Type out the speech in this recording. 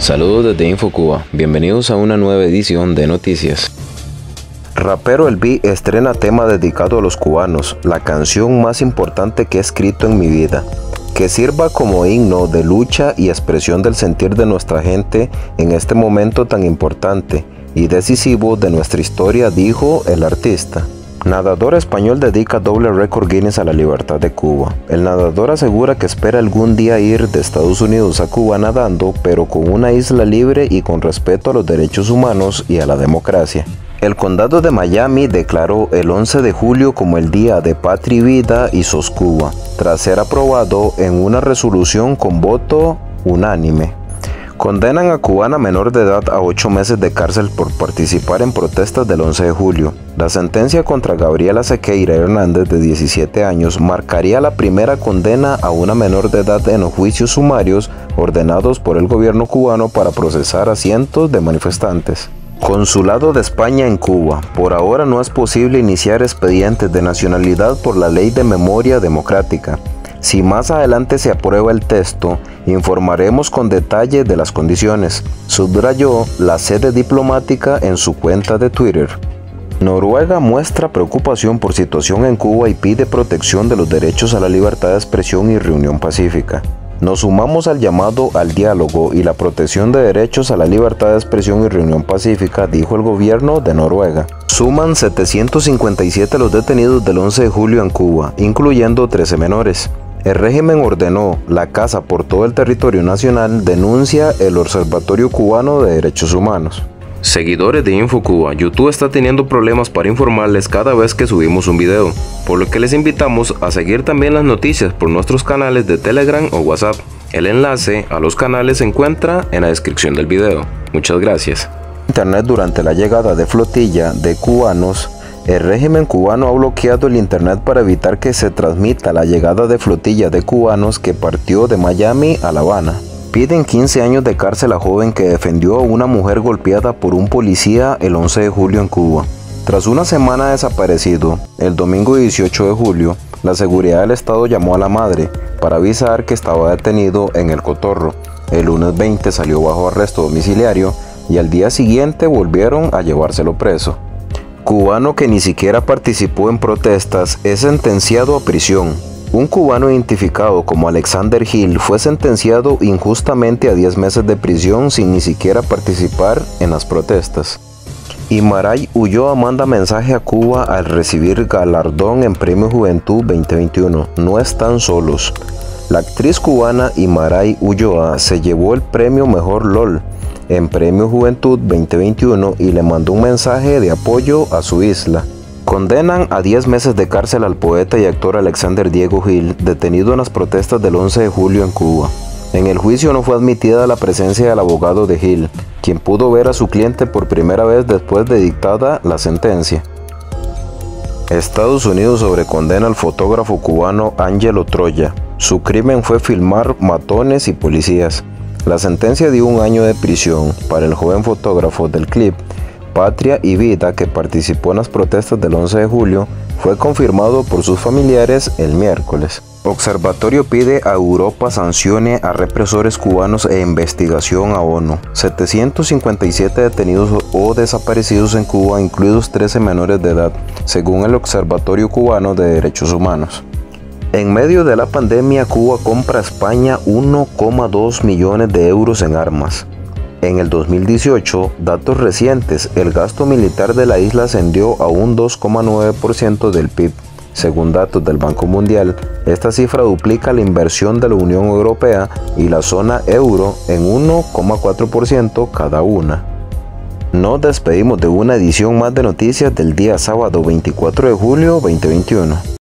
Saludos desde InfoCuba, bienvenidos a una nueva edición de Noticias. Rapero El B estrena tema dedicado a los cubanos, la canción más importante que he escrito en mi vida, que sirva como himno de lucha y expresión del sentir de nuestra gente en este momento tan importante y decisivo de nuestra historia, dijo el artista. Nadador español dedica doble récord Guinness a la libertad de Cuba. El nadador asegura que espera algún día ir de Estados Unidos a Cuba nadando, pero con una isla libre y con respeto a los derechos humanos y a la democracia. El condado de Miami declaró el 11 de julio como el Día de Patria y Vida y SOS Cuba, tras ser aprobado en una resolución con voto unánime. Condenan a cubana menor de edad a 8 meses de cárcel por participar en protestas del 11 de julio. La sentencia contra Gabriela Sequeira Hernández, de 17 años, marcaría la primera condena a una menor de edad en los juicios sumarios ordenados por el gobierno cubano para procesar a cientos de manifestantes. Consulado de España en Cuba. Por ahora no es posible iniciar expedientes de nacionalidad por la Ley de Memoria Democrática. Si más adelante se aprueba el texto, informaremos con detalle de las condiciones, subrayó la sede diplomática en su cuenta de Twitter. Noruega muestra preocupación por situación en Cuba y pide protección de los derechos a la libertad de expresión y reunión pacífica. Nos sumamos al llamado al diálogo y la protección de derechos a la libertad de expresión y reunión pacífica, dijo el gobierno de Noruega. Suman 757 los detenidos del 11 de julio en Cuba, incluyendo 13 menores. El régimen ordenó la caza por todo el territorio nacional, denuncia el Observatorio Cubano de Derechos Humanos. Seguidores de InfoCuba, YouTube está teniendo problemas para informarles cada vez que subimos un video, por lo que les invitamos a seguir también las noticias por nuestros canales de Telegram o WhatsApp. El enlace a los canales se encuentra en la descripción del video. Muchas gracias. Internet durante la llegada de flotilla de cubanos. El régimen cubano ha bloqueado el internet para evitar que se transmita la llegada de flotilla de cubanos que partió de Miami a La Habana. Piden 15 años de cárcel a joven que defendió a una mujer golpeada por un policía el 11 de julio en Cuba. Tras una semana desaparecido, el domingo 18 de julio, la seguridad del estado llamó a la madre para avisar que estaba detenido en El Cotorro. El lunes 20 salió bajo arresto domiciliario y al día siguiente volvieron a llevárselo preso. Cubano que ni siquiera participó en protestas es sentenciado a prisión. Un cubano identificado como Alexander Gil fue sentenciado injustamente a 10 meses de prisión sin ni siquiera participar en las protestas. Imaray Ulloa manda mensaje a Cuba al recibir galardón en Premio Juventud 2021. No están solos. La actriz cubana Imaray Ulloa se llevó el premio Mejor LOL en Premio Juventud 2021 y le mandó un mensaje de apoyo a su isla. Condenan a 10 meses de cárcel al poeta y actor Alexander Diego Gil, detenido en las protestas del 11 de julio en Cuba. En el juicio no fue admitida la presencia del abogado de Gil, quien pudo ver a su cliente por primera vez después de dictada la sentencia. Estados Unidos sobrecondena al fotógrafo cubano Ángelo Troya. Su crimen fue filmar matones y policías. La sentencia dio 1 año de prisión para el joven fotógrafo del clip Patria y Vida que participó en las protestas del 11 de julio. Fue confirmado por sus familiares el miércoles. Observatorio pide a Europa sancione a represores cubanos e investigación a ONU. 757 detenidos o desaparecidos en Cuba, incluidos 13 menores de edad, según el Observatorio Cubano de Derechos Humanos. En medio de la pandemia, Cuba compra a España 1,2 millones de euros en armas. En el 2018, datos recientes, el gasto militar de la isla ascendió a un 2,9% del PIB. Según datos del Banco Mundial, esta cifra duplica la inversión de la Unión Europea y la zona euro en 1,4% cada una. Nos despedimos de una edición más de noticias del día sábado 24 de julio 2021.